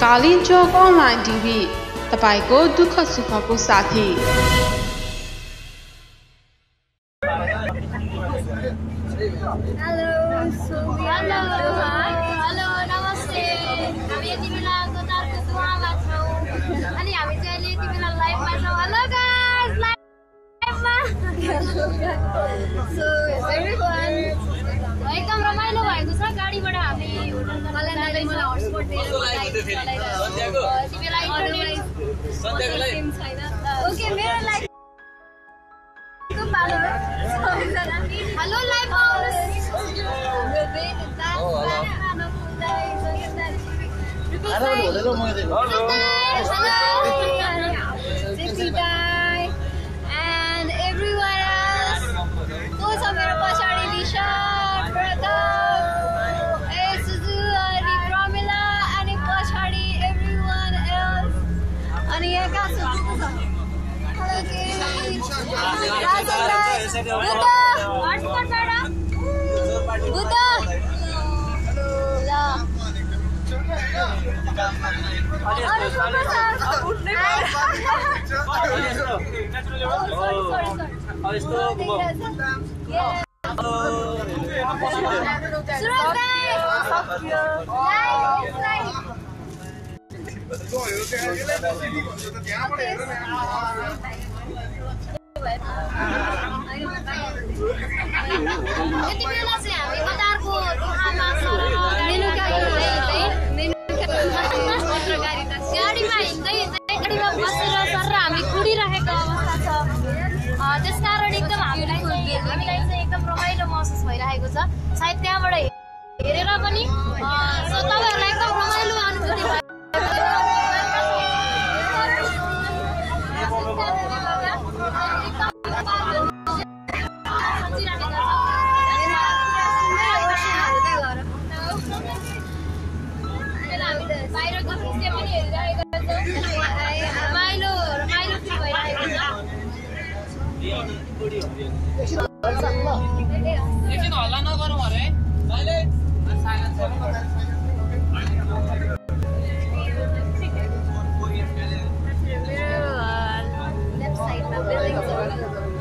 Starling Job Online TV तपाईको दुःख सुखको साथी। हेलो नमस्ते। हामी यति बेला गोदारको दुवामा छौँ अनि हामी चाहिँ अहिले यति बेला लाइभमा छौँ। हेलो गाइस, लाइभमा। सो एभ्रीवन एकदम रमाइलो भएको छ। गाडीबाट हामी मलाई हटस्पट दिएर यति बेला इन्टरनेट छैन। ओके, मेरो live hello live and everyone else. Those are मेरो पछाडि दिशा, प्रताप, सुजु, अनि प्रमिला, अनि पछाडि everyone else. अनि यहाँ कहाँ छ? यति बेला चाहिँ हामी गोदारको दुखामा छौँ। गाडीमा हिँड्दै गाडीमा बसेर सर हामी कुडिरहेको अवस्था छ। त्यसकारण एकदम हामीलाई चाहिँ एकदम रमाइलो महसुस भइरहेको छ। सायद त्यहाँबाट हेरेर पनि तपाईँहरूलाई एकदम रमाइलो अनुभूति भयो। बाहिरको दृश्य पनि हेरिरहेको छ। रमाइलो फिल भइरहेको छ। एकछिन हल्ला नगरौँ अरे। लेफ्ट साइडमा बिल्डिङ्सहरू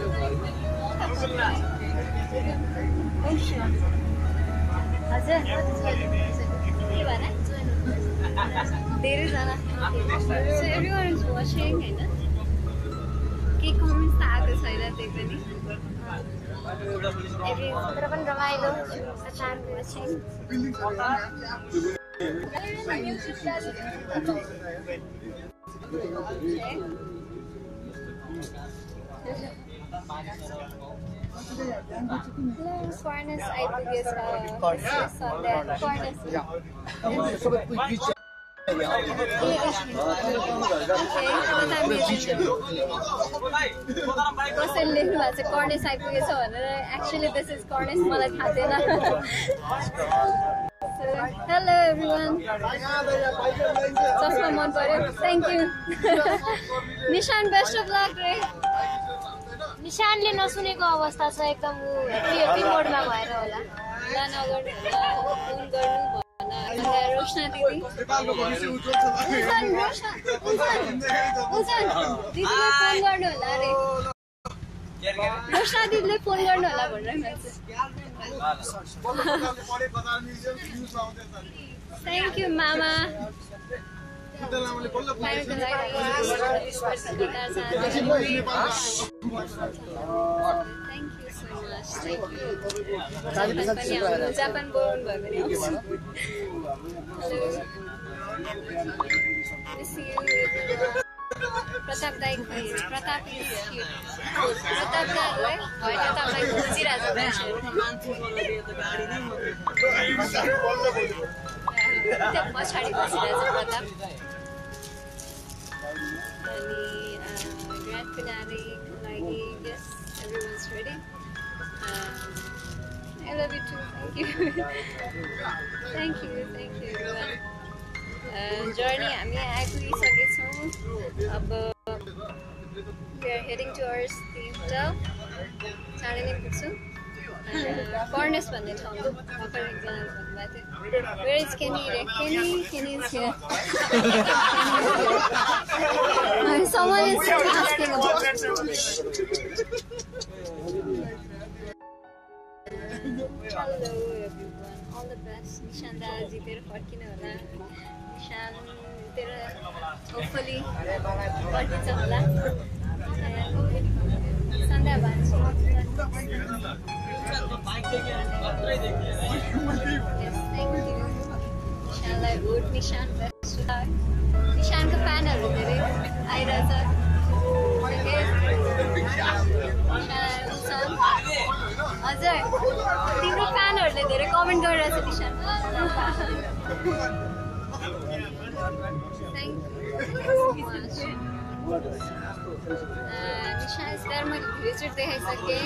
हजुर के भन धेरैजना एभ्रिवान इज वाचिङ होइन। के कमेन्ट्स त आएको छैन त्यही पनि तर पनि रमाइलो फर्नेस आइपुगेछ। कसैले लेख्नु भएको छ कर्नेस आइपुगेछ भनेर। एक्चुअली दिस इज कर्नेस, मलाई थाहा थिएन। हेलो एभ्रिवान, चस्मा मन पर्यो, thank you. Nishan best of luck रे। निशानले नसुनेको अवस्था छ एकदम, रिमोडमा भएर होला। फोन गर्नु रोशना दिदी, दिदीले फोन गर्नु होला अरे। रोशना दिदीले फोन गर्नु होला भनेर थ्याङ्क यू मामा। जापान बोल्नु भयो भने प्रताप दाई प्रताप दाईलाई होइन तपाईँ खोजिरहेको त्यहाँ पछाडि बसिरहेको प्रताप। अनि ग्रान्ड फिनालेको लागि yes, everyone's ready. I love you too. Thank you everyone. Journey हामी आइपुगिसकेछौँ। अब we are heading towards the hotel. चाँडै नै पुग्छौँ। कर्नेस भन्ने ठाउँमा भर्खर एकजनाले भन्नुभएको थियो Where is Kenny? Kenny is here. Someone is asking about Hello everyone, all the best. Nishan da jitera फर्किनु होला. Nishan तेरो hopefully फर्किन्छ होला. सन्ध्या भान्छु. Yes, thank you. Nishanलाई vote Nishan best luck. Nishanको फ्यानहरु धेरै आइरहेछ. हजुर तिम्रो फ्यानहरुले धेरै कमेन्ट गरिरहेछ Nishan thank you Nishan star मैले भिडियोचुट देखाइसकेँ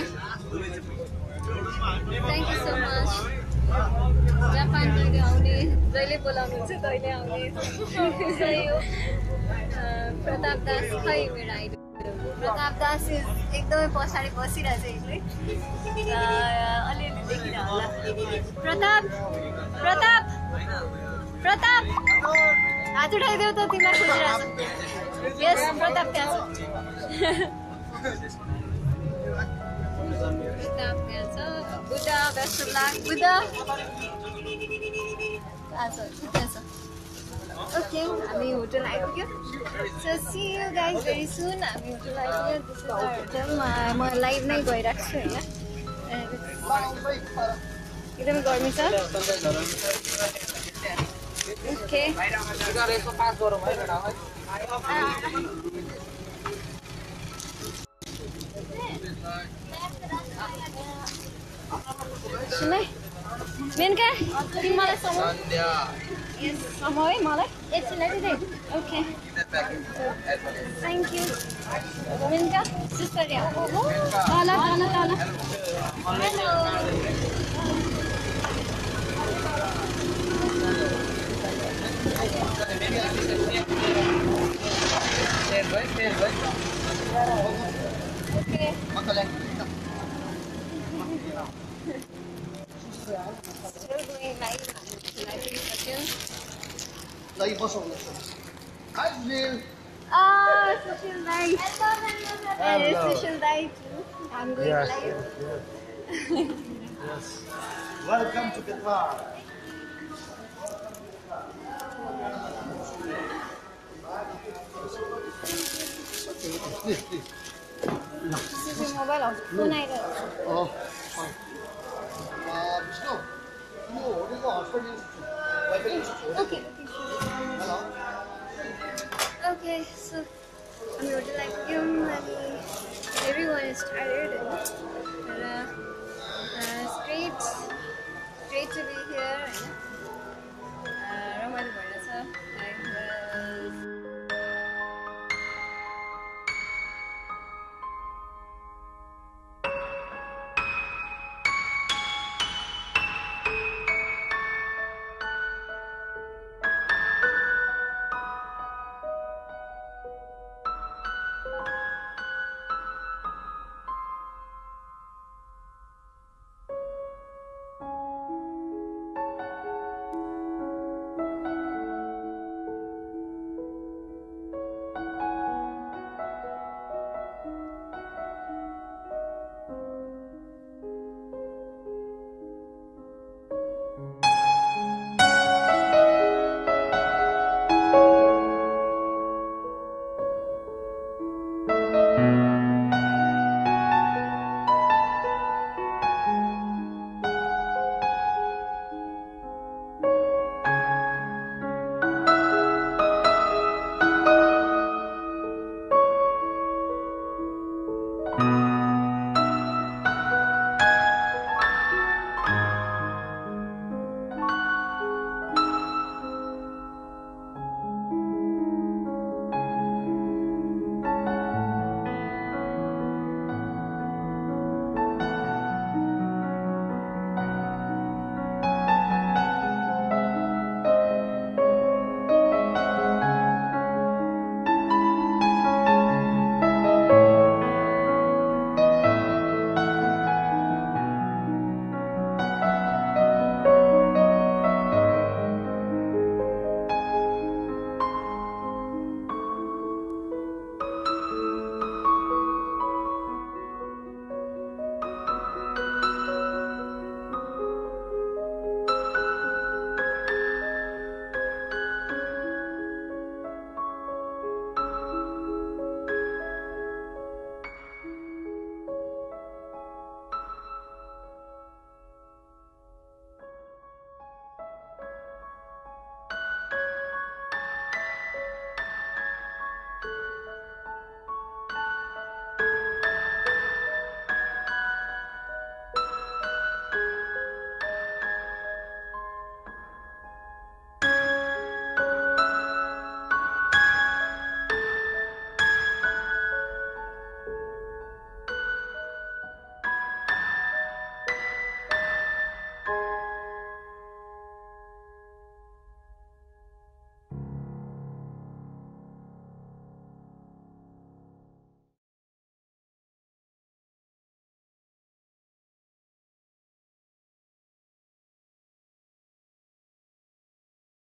thank you so much Japan कहिले आउने जहिले बोलाउनुहुन्छ तहिले आउने सही हो प्रताप दास खै मेरो आइडल प्रताप दास एकदमै पछाडि बसिरहेछ एक्लै अलिअलि देखिन होला प्रताप प्रताप प्रताप हात उठाइदेऊ त तिमीलाई खोजिरहेछ यस प्रताप त्यहाँ छ प्रताप त्यहाँ छ Buddha best of luck Buddha त्यहाँ छ Okay, हामी होटल आइपुग्यो so see you guys very soon हामी होटल आइपुग्यो this is our hotel म लाइभ नै गइरहेको छु हैन एकदमै गर्मी छ ओके सुने मेनका तिमी मलाई समो Yes, समो है मलाई एकछिन दे okay thank you Menaka sister या तल hello okay Still doing live sessions. Live also. Hi, Jill. Social live. Social live too. I'm going live. Yes. Welcome to Qatar. This is your mobile phone. Oh, fine. Vishnu, what is the hostel institute? Wi-Fi institute. Okay. Hello. Okay, so I'm going to like everyone is tired.